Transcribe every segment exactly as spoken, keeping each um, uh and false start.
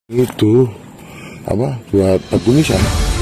Itu apa buat batu nisan.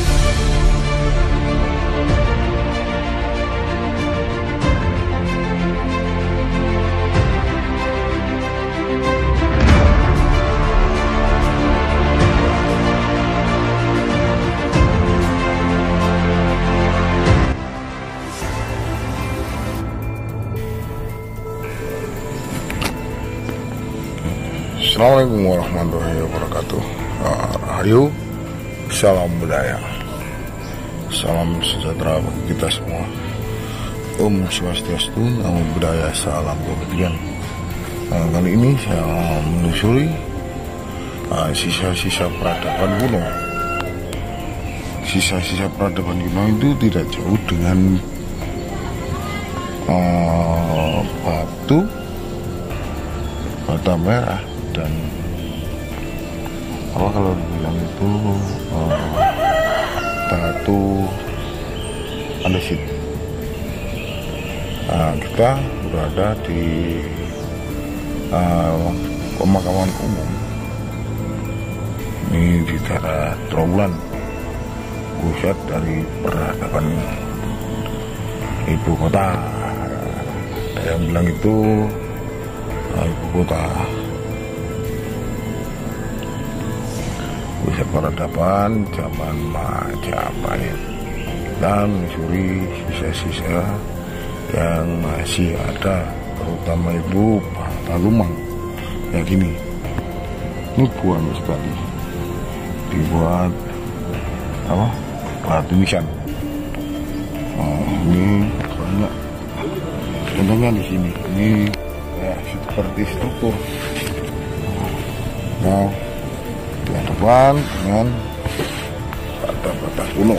Assalamualaikum warahmatullahi wabarakatuh. Rahayu, salam budaya, salam sejahtera bagi kita semua. Om Swastiastu, namo buddhaya, salam kebajikan. Nah, kali ini saya menelusuri sisa-sisa uh, peradaban kuno. Sisa-sisa peradaban kuno itu tidak jauh dengan uh, batu bata merah dan apa kalau dibilang itu uh, batu andesit. Nah, kita berada di uh, pemakaman umum ini di daerah Trawulan, pusat dari peradaban ibu kota. Ada yang bilang itu uh, ibu kota. Pusat peradaban zaman Majapahit dan menyusuri sisa-sisa yang masih ada, terutama ibu Patalumang kayak gini. Ini buang sekali dibuat apa batu nisan. Oh, ini banyak contohnya di sini. Ini ya seperti struktur. Nah, depan dengan bata-bata kuno.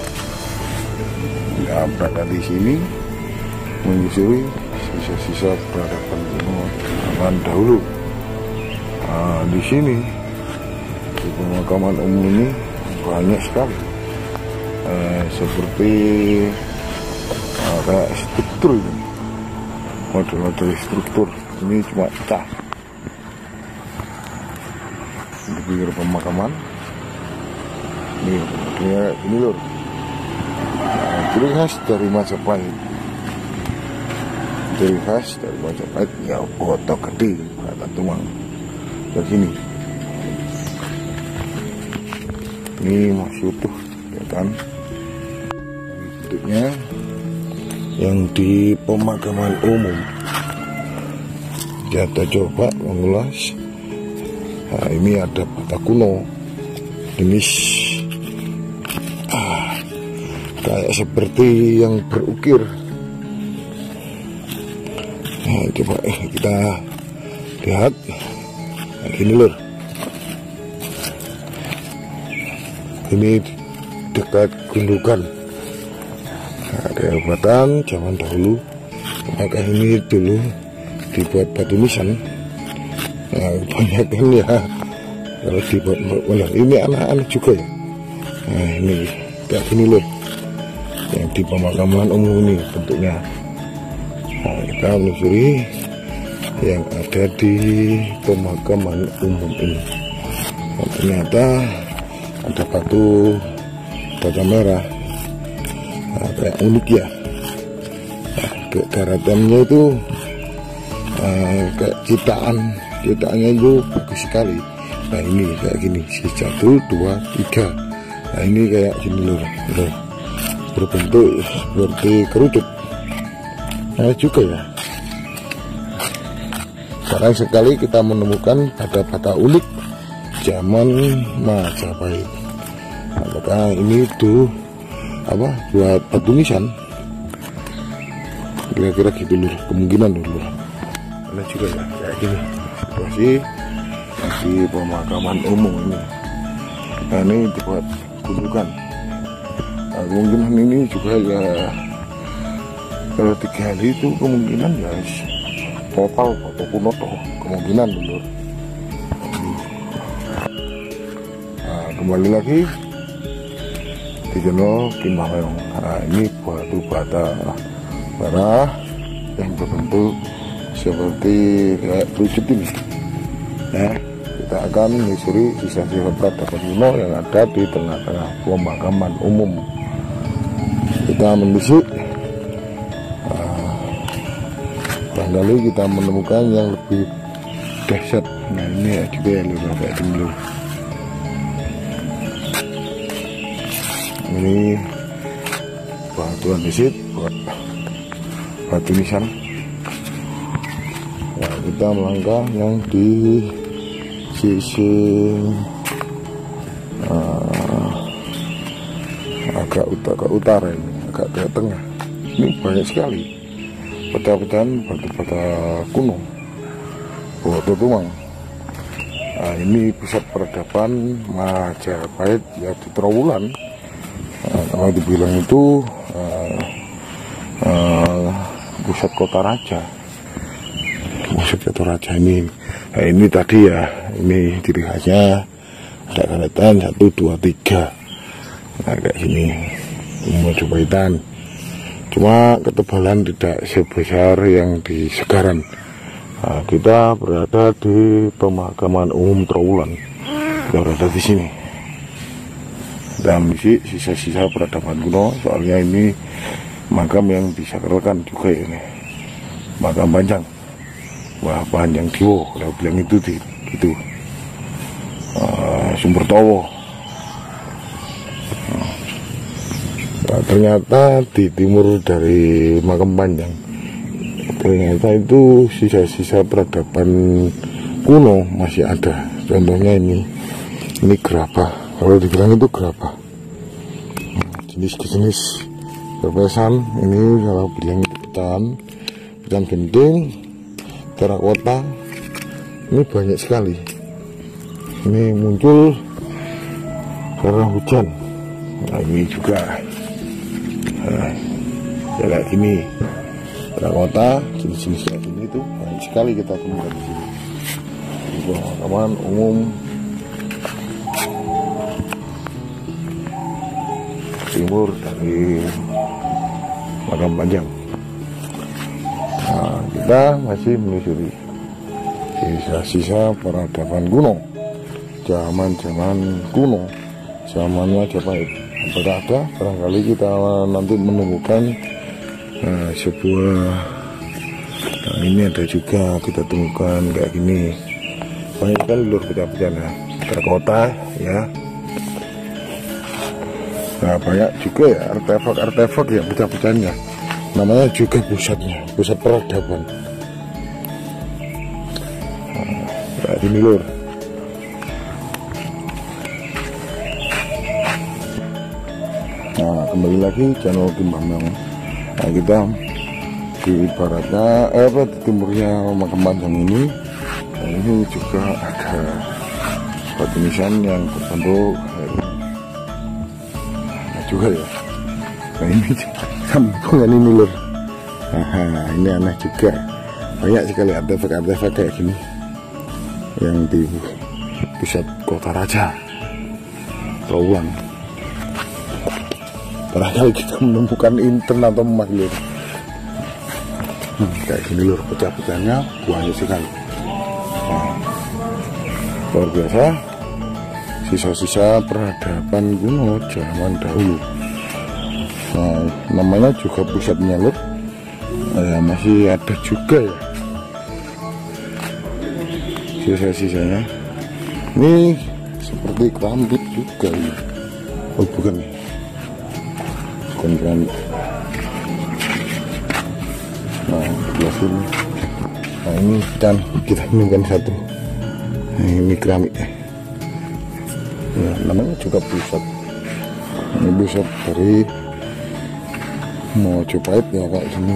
Ya, berada di sini menyusuri sisa-sisa peradaban kuno zaman dahulu. Nah, di sini di pemakaman umum ini banyak sekali eh, seperti eh, kayak struktur ini, model-model struktur ini cuma pecah di pinggir pemakaman. Ini modelnya ini lur, nah, ciri khas dari Majapahit. Ciri khas dari Majapahit ya botok gede kata tumang begini. Ini masih utuh ya kan, bentuknya yang di pemakaman umum. Kita coba mengulas. Nah, ini ada bata kuno jenis ah, kayak seperti yang berukir. Nah, coba eh, kita lihat. Nah, gini lur, ini dekat gundukan. Nah, ada obatan zaman dahulu, maka ini dulu dibuat batu nisan. Nah, banyak kan ya kalau dibuat malah ini anak-anak juga ya. Nah, ini kayak gini loh yang di pemakaman umum ini bentuknya. Nah, kita menyusuri yang ada di pemakaman umum ini. Nah, ternyata ada batu bata merah. Nah, kayak unik ya. Nah, kegaratannya itu uh, kayak ciptaan ciptaannya itu bagus sekali. Nah, ini kayak gini, si satu, dua, tiga. Nah, ini kayak gini loh, loh. Berbentuk seperti kerucut. Nah, juga ya. Jarang sekali kita menemukan bata-bata unik zaman Majapahit. Nah, maka ini tuh apa buat batu nisan. Kira-kira gitu loh, kemungkinan dulu. Ada juga ya kayak gini. Situasi di pemakaman umum ini. Nah, ini dibuat gundukan. Nah, kemungkinan ini juga ya kalau tiga hari itu kemungkinan ya total atau kuno toh kemungkinan dulu. Nah, kembali lagi di channel Kimbah Meong. Nah, ini batu bata merah yang berbentuk seperti kayak kerucut ini. Nah, kita kita akan menyusuri sisa-sisa peradaban kuno yang ada di tengah-tengah pemakaman umum. Kita menyusuri, uh, barangkali kita menemukan yang lebih dahsyat. Nah ini juga ya lur, kayak dulu. Ini batuan desit buat batu nisan. Nah, kita melangkah yang di sisi uh, agak utara, ke utara ini, agak ke tengah. Ini banyak sekali pecah-pecahan batu-bata kuno, batu tuang. Nah, ini pusat peradaban Majapahit ya di Trowulan. Nah, kalau dibilang itu uh, uh, pusat kota raja, pusat kota raja ini. Nah, ini tadi ya, ini ciri khasnya ada karetan satu dua tiga. Nah, kayak gini Majapahitan. Cuma ketebalan tidak sebesar yang di Segaran. Nah, kita berada di pemakaman umum Trowulan. Kita berada di sini. Dan di sisa-sisa peradaban kuno, soalnya ini makam yang disakralkan juga ini. Makam Panjang. Wah, Panjang Diwo, kalau bilang itu di gitu. Uh, Sumber Towo. Nah, ternyata di timur dari makam Panjang, ternyata itu sisa-sisa peradaban kuno masih ada. Contohnya ini, ini gerabah. Kalau dibilang itu gerabah. Jenis-jenis berpesan ini kalau bilang pecahan, pecahan genting, terakota, ini banyak sekali. Ini muncul karena hujan. Nah ini juga, nah, ya kayak gini, terakota, jenis-jenis kayak gini itu banyak sekali kita temukan di sini. Di pemakaman umum timur dari makam Panjang. Nah, kita masih menyusuri sisa-sisa peradaban kuno, zaman-zaman kuno, zaman Majapahit. Apakah ada? Barangkali kita nanti menemukan nah, sebuah, nah ini ada juga kita temukan kayak gini, banyak sekali lur pecah-pecah. Nah, terkota ya. Nah, banyak juga ya artefak-artefak yang pecah-pecahnya. Namanya juga pusatnya, pusat peradaban. Nah, ini lur. Nah, kembali lagi channel Kimbambang. Nah, kita di baratnya, eh, apa, di timurnya makam Panjang ini. Nah, ini juga ada batu nisan yang berbentuk juga ya. Nah ini kampungan ini lur. Nah, ini aneh juga, banyak sekali artefak-artefak kayak gini yang di pusat kota raja Trowulan. Barangkali kita menemukan intern atau emas lur. Hmm, kayak gini lur, pecah-pecahnya banyak sekali. Nah, luar biasa. Sisa-sisa peradaban kuno zaman dahulu. Nah, namanya juga pusatnya lur. Eh, masih ada juga ya sisa-sisanya. Ini seperti keramik juga ya. Oh bukan, bukan keramik. Nah, sebelah sini. Nah ini dan kita temukan satu. Nah, ini keramik. Ya, namanya juga pusat. Ini pusat dari Majapahit ya kayak gini.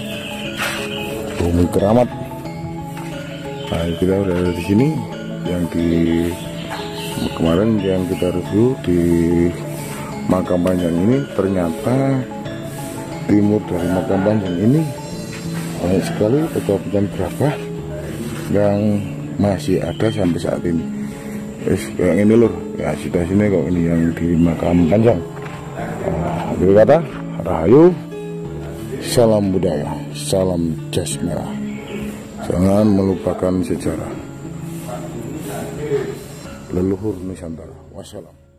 Bumi keramat. Nah, kita udah ada di sini yang di kemarin yang kita review di makam Panjang ini. Ternyata timur dari makam Panjang ini banyak sekali pecah-pecahan gerabah yang masih ada sampai saat ini. Wis kayak ini lur, ya sudah sini kok ini yang di makam Panjang. Nah, akhir kata, rahayu, salam budaya, salam jas merah. Jangan melupakan sejarah. leluhur Nusantara. Wassalam.